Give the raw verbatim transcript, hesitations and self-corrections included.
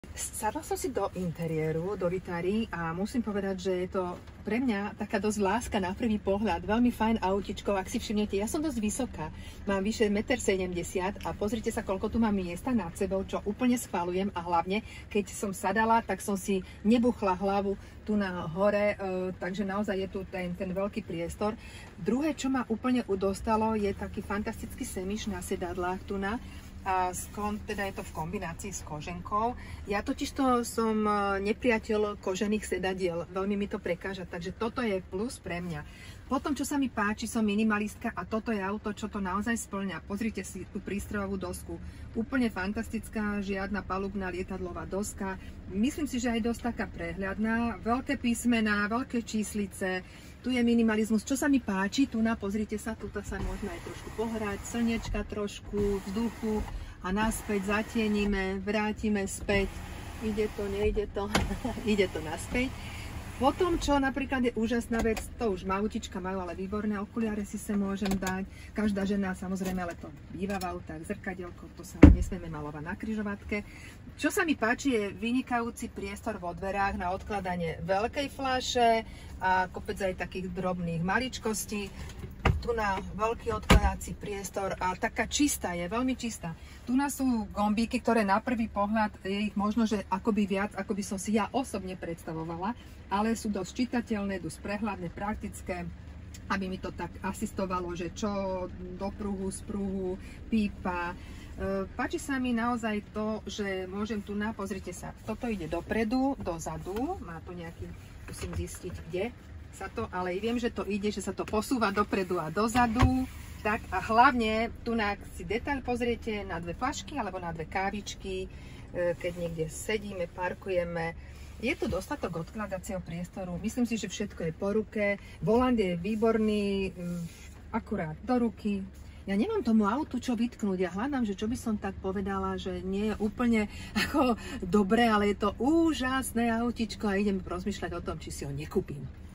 Sadla som si do interiéru, do Vitary a musím povedať, že je to pre mňa taká dosť láska na prvý pohľad. Veľmi fajn autičko, ak si všimnete, ja som dosť vysoká, mám vyše jeden sedemdesiat metra a pozrite sa, koľko tu mám miesta nad sebou, čo úplne schvaľujem a hlavne, keď som sadala, tak som si nebuchla hlavu tu na hore, e, takže naozaj je tu ten, ten veľký priestor. Druhé, čo ma úplne udostalo, je taký fantastický semiš na sedadlách tu na. A teda je to v kombinácii s koženkou. Ja totižto som nepriateľ kožených sedadiel, veľmi mi to prekáža, takže toto je plus pre mňa. Potom, čo sa mi páči, som minimalistka a toto je auto, čo to naozaj spĺňa. Pozrite si tú prístrojovú dosku. Úplne fantastická, žiadna palubná lietadlová doska. Myslím si, že aj dosť taká prehľadná. Veľké písmená, veľké číslice. Tu je minimalizmus. Čo sa mi páči, tu na, pozrite sa, tu sa môžeme aj trošku pohrať, slniečka trošku, vzduchu a naspäť zatienime, vrátime späť. Ide to, nejde to, ide to naspäť. Potom, čo napríklad je úžasná vec, to už autička majú, ale výborné okuliare si sa môžem dať. Každá žena, samozrejme, ale to býva v autách, zrkadielko, to sa nesmieme malovať na križovatke. Čo sa mi páči, je vynikajúci priestor vo dverách na odkladanie veľkej fľaše a kopec aj takých drobných maličkostí. Tu na veľký odkladací priestor a taká čistá je, veľmi čistá. Tu na sú gombíky, ktoré na prvý pohľad je ich možno, že akoby viac, ako by som si ja osobne predstavovala, ale sú dosť čitateľné, dosť prehľadné, praktické, aby mi to tak asistovalo, že čo do pruhu, z pruhu, pípa. Páči sa mi naozaj to, že môžem tu na, pozrite sa, toto ide dopredu, dozadu, má tu nejaký, musím zistiť kde sa to, ale viem, že to ide, že sa to posúva dopredu a dozadu. Tak a hlavne tu na si detail pozriete na dve fľašky alebo na dve kávičky, keď niekde sedíme, parkujeme. Je tu dostatok odkladacieho priestoru, myslím si, že všetko je po ruke. Volant je výborný, akurát do ruky. Ja nemám tomu autu čo vytknúť, ja hľadám, že čo by som tak povedala, že nie je úplne ako dobre, ale je to úžasné autičko a idem rozmýšľať o tom, či si ho nekúpim.